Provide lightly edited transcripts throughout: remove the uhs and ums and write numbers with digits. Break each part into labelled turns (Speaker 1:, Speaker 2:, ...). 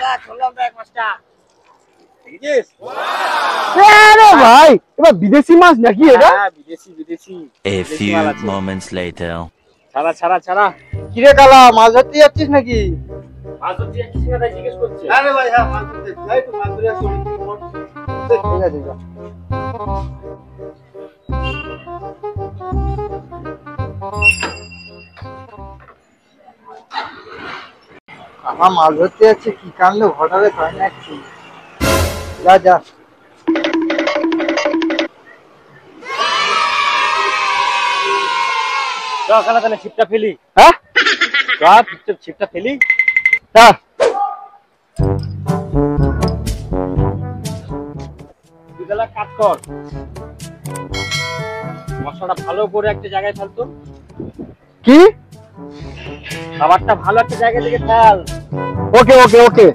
Speaker 1: ভাই এবার বিদেশি মাছ নাকি এটা?
Speaker 2: বিদেশি। A few moments later.
Speaker 1: ছাড়া কিরে কালা, মাছ ধরতে যাচ্ছিস নাকি?
Speaker 2: মাছ ধরতে যাচ্ছিস না তাই জিজ্ঞেস করছে।
Speaker 1: আরে ভাই হ্যাঁ মাছ ধরতে যাই, তো মাছ ধরে আসি। ঠিক আছে যা। আমার মাছ ধরতে যাচ্ছে, কি কাণ্ড ঘটাবে তাই না একটু। যা
Speaker 2: কালা তাহলে ছিপটা ফেলি।
Speaker 1: হ্যাঁ
Speaker 2: ছিপটা ফেলি। তুই তাহলে কাজ কর, মশলাটা ভালো করে একটা জায়গায় ফেলতো।
Speaker 1: কি
Speaker 2: খাবারটা ভালো একটা জায়গা থেকে ফেল।
Speaker 1: ওকে ওকে ওকে।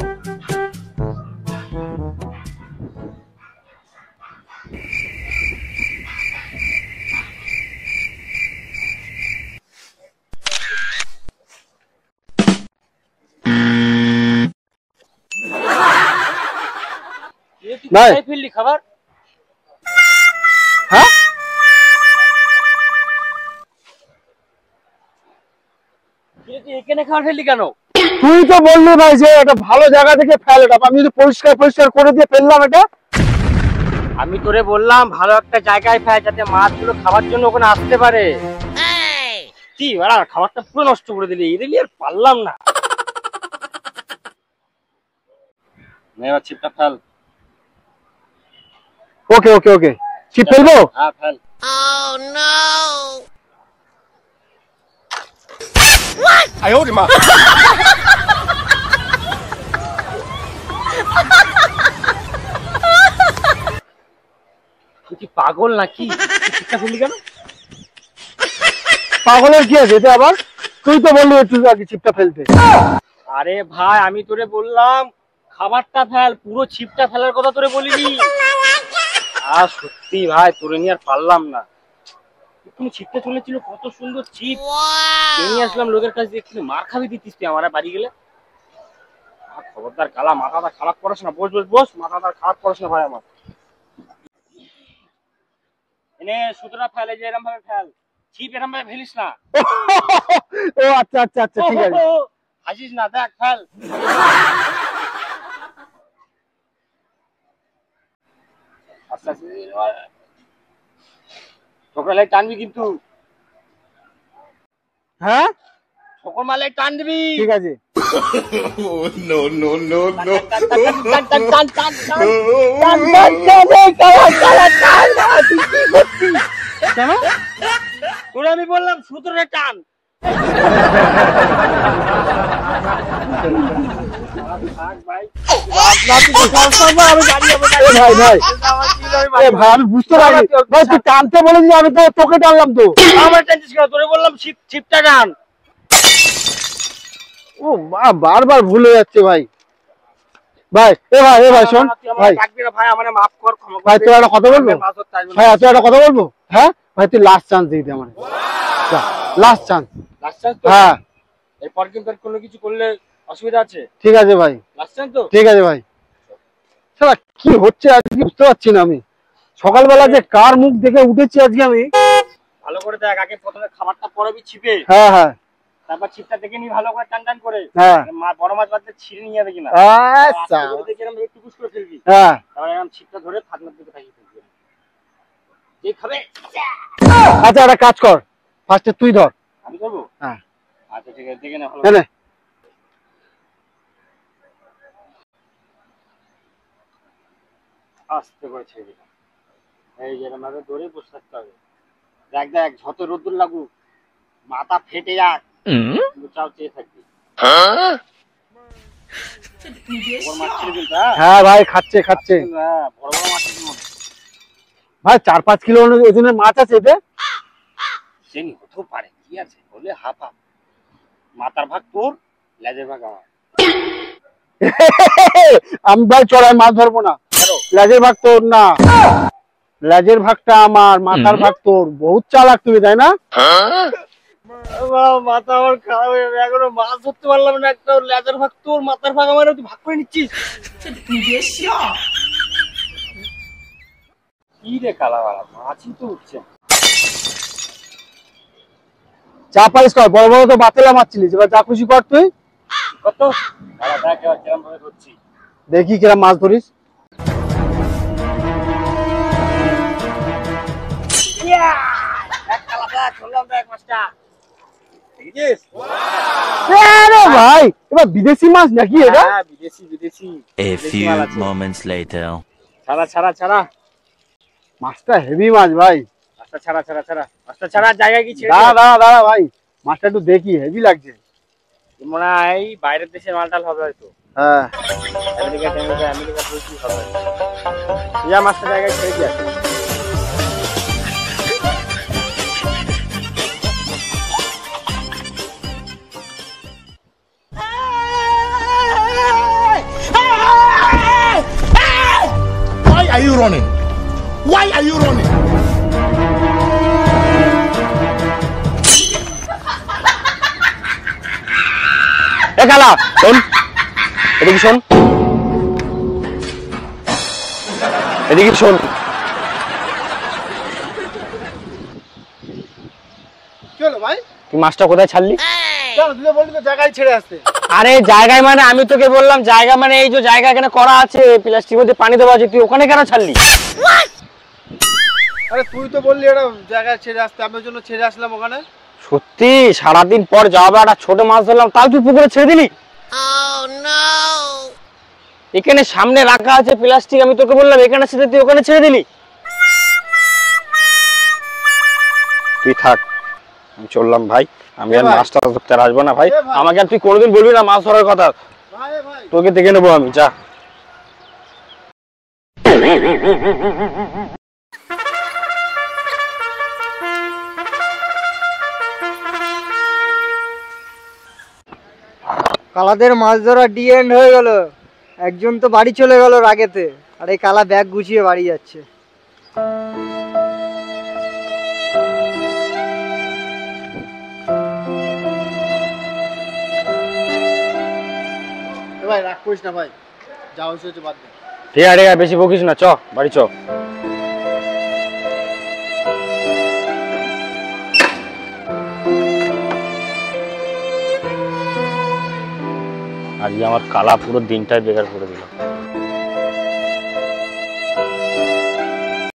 Speaker 2: ফেললি খাবার?
Speaker 1: হ্যাঁ
Speaker 2: এখানে খাবার ফেললি কেন?
Speaker 1: তুই তো বললি ভাই যে এটা ভালো জায়গা থেকে ফেল, এটা আমি যদি পরিষ্কার করে দিয়ে ফেললাম এটা।
Speaker 2: আমি তোরে বললাম ভালো একটা জায়গায় ফেল যাতে মাছগুলো খাবার জন্য ওখানে আসতে পারে। তুই খাবারটা পুরো নষ্ট করে দিলি, এদিকে আর পারলাম না। এবার ছিপটা ফেল।
Speaker 1: ওকে ওকে ওকে, ছিপ ফেলবো?
Speaker 2: হ্যাঁ ফেল।
Speaker 3: Oh no!
Speaker 1: আয় ওরে মা।
Speaker 2: তুই কি পাগল নাকি? ছিপটা ফেললি কেন?
Speaker 1: পাগলের কি আছে এতে আবার? তুই তো বললি একটু আগে ছিপটা ফেলতে।
Speaker 2: আরে ভাই আমি তোরে বললাম খাবারটা ফেল, পুরো ছিপটা ফেলার কথা তোরে বলিনি। আর সত্যি ভাই তোরে নিয়ে আর পারলাম না। তুমি ছিপটা চলেছিল, কত সুন্দর ছিপ নিয়ে আসলাম লোকের কাছে, একটু মার খাবি দিতিস তুই আমার বাড়ি গেলে। খবরদার কালা, মাথাটা খারাপ করিস না। বস, মাথাটা খারাপ করিস না ভাই আমার। এনে সুতরা ফেলে যে এরকম ভাবে ফেল, ছিপ এরকম ভাবে ফেলিস না।
Speaker 1: ও আচ্ছা আচ্ছা আচ্ছা ঠিক আছে।
Speaker 2: হাসিস না, দেখ ফেল। আস্তে আস্তে ছোকরা টানবি কিন্তু।
Speaker 1: হ্যাঁ
Speaker 2: সকল মালে টান দিবি।
Speaker 1: ঠিক আছে।
Speaker 4: No no no no.
Speaker 1: কেন
Speaker 2: তোরে আমি বললাম সুতরে টান।
Speaker 1: আমি বুঝতে পারি ভাই, তুই টানতে বলেছি, আমি তো তোকে টানলাম তো।
Speaker 2: আমার টানছিস কেন? তোরে বললাম ছিপটা টান।
Speaker 1: ও বারবার ভুলে যাচ্ছে ভাই। ভাই শোন ভাই,
Speaker 2: ভাই আমার মাফ কর, ক্ষমা কর
Speaker 1: ভাই তোর একটা কথা বলবো ভাই, তোর একটা কথা বলবো। হ্যাঁ ভাই তুই লাস্ট চান্স দিয়ে দে আমার, লাস্ট চান্স। হ্যাঁ
Speaker 2: এরপর কিন্তু কোনো কিছু করলে অসুবিধা আছে।
Speaker 1: ঠিক আছে ভাই,
Speaker 2: লাস্ট চান্স তো।
Speaker 1: ঠিক আছে ভাই। শালা কি হচ্ছে আজকে বুঝতে পারছি না আমি। সকালবেলা যে কার মুখ দেখে উঠেছি আজকে আমি।
Speaker 2: ভালো করে দেখ, আগে প্রথমে খাবারটা পড়াবি ছিপে।
Speaker 1: হ্যাঁ
Speaker 2: তারপর ছিপটা দেখে নি ভালো করে টান করে।
Speaker 1: হ্যাঁ
Speaker 2: বড় মাছ বাদ ছিঁড়ে নিয়ে যাবে কিনা।
Speaker 1: আচ্ছা
Speaker 2: দেখে এরকম একটু কুচ করে ফেলবি।
Speaker 1: হ্যাঁ
Speaker 2: তারপর এরকম ছিপটা ধরে ফাঁকনার দিকে তাকিয়ে ফেলবি। এই খাবে।
Speaker 1: আচ্ছা একটা কাজ কর, ফার্স্টে তুই ধর।
Speaker 2: আমি করবো?
Speaker 1: হ্যাঁ
Speaker 2: আচ্ছা ঠিক আছে, দেখে না ভালো।
Speaker 1: হ্যাঁ
Speaker 2: আস্তে করে ছেড়ে দিলাম। এই যে এরকম ভাবে ধরে বসে থাকতে হবে। দেখ যত রোদ্দুর লাগুক, মাথা ফেটে যাক, চাও চেয়ে থাকবি।
Speaker 1: হ্যাঁ ভাই খাচ্ছে
Speaker 2: বড় বড় মাছ
Speaker 1: ভাই, 4-5 কিলো ওজনের মাছ আছে এতে।
Speaker 2: সেনি হতেও পারে, কি আছে বলে হাফ হাফ। মাথার ভাগ তোর, লেজের ভাগ আমার।
Speaker 1: আমি ভাই চড়াই মাছ ধরবো না। লেজের ভাগ তোর না, লেজের ভাগটা আমার, মাথার ভাগ তোর। বহুত চালাক তুমি, তাই না?
Speaker 2: মাথা আমার খারাপ হয়ে যাবে, এখনো মাছ ধরতে পারলাম না। একটা লেজার ভাগ তোর মাথার ভাগ আমার, তুই ভাগ করে নিচ্ছিস। কি রে কালাওয়ালা, মাছই তো উঠছে।
Speaker 1: যা পারিস কর, বড় বড় তো বাতেলা মারছিলিস, এবার যা খুশি কর তুই।
Speaker 2: কত দেখ এবার কিরম ভাবে ধরছি।
Speaker 1: দেখি কিরম মাছ ধরিস। আরে ভাই, এবার বিদেশি মাছ নাকি এটা?
Speaker 2: হ্যাঁ, বিদেশি বিদেশি।
Speaker 3: A few moments later.
Speaker 2: ছাড়া ছাড়া ছাড়া
Speaker 1: মাছটা হেভি মাছ ভাই।
Speaker 2: মাছটা ছাড়া ছাড়া ছাড়া মাছটা ছাড়া, জায়গায় কি ছেড়ে
Speaker 1: দাঁড়া দাঁড়া দাঁড়া ভাই, মাছটা একটু দেখি, হেভি লাগছে।
Speaker 2: মনে হয় বাইরের দেশের মালটাল হবে হয়তো।
Speaker 1: হ্যাঁ,
Speaker 2: আমেরিকা বলছি হবে। যা মাছটা জায়গায় ছেড়ে দিয়ে আসে।
Speaker 4: Why are you running? Why are you running?
Speaker 2: এ কালা শোন, এদিকে শোন, এদিকে শোন।
Speaker 1: কি হলো ভাই?
Speaker 2: তুই মাছটা কোথায় ছাড়লি?
Speaker 1: কেন তুই তো বললি তো জায়গায় ছেড়ে আসতে।
Speaker 2: আরে জায়গায় মানে আমি তোকে বললাম জায়গা মানে এই যে জায়গা এখানে করা আছে, প্লাস্টিক মধ্যে পানি দেওয়া আছে, তুই ওখানে কেন ছাড়লি?
Speaker 1: আরে তুই তো বললি এটা জায়গায় ছেড়ে আসতে, আমি ওর জন্য ছেড়ে আসলাম ওখানে।
Speaker 2: সত্যি সারাদিন পর যাওয়া একটা ছোট মাছ ধরলাম, তাও তুই পুকুরে ছেড়ে দিলি? এখানে সামনে রাখা আছে প্লাস্টিক, আমি তোকে বললাম এখানে ছেড়ে, তুই ওখানে ছেড়ে দিলি। তুই থাক, আমি চললাম ভাই, আমি আর মাছটা ধরতে আর আসবো না ভাই। আমাকে আর তুই কোনোদিন বলবি না মাছ ধরার কথা, তোকে দেখে নেবো আমি। যা।
Speaker 5: কালাদের মাছ ধরা ডি এন্ড হয়ে গেল। একজন তো বাড়ি চলে গেল রাগেতে, আর এই কালা ব্যাগ গুছিয়ে বাড়ি যাচ্ছে।
Speaker 1: ভাই রাগ করিস না ভাই, যা হয়েছে হচ্ছে বাদ দে।
Speaker 2: ঠিক আছে বেশি বকিস না, চ বাড়ি চ। আজকে আমার কালা পুরো দিনটাই বেকার করে দিল।